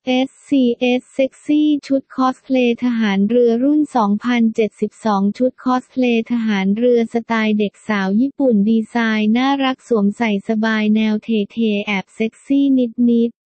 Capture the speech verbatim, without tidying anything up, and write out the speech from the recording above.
เอส ซี เอส Sexy ชุดคอสเพลย์ทหารเรือรุ่น สองพันเจ็ดสิบสอง ชุดคอสเพลย์ทหารเรือสไตล์เด็กสาวญี่ปุ่นดีไซน์น่ารักสวมใส่สบายแนวเท่ๆแอบเซ็กซี่นิด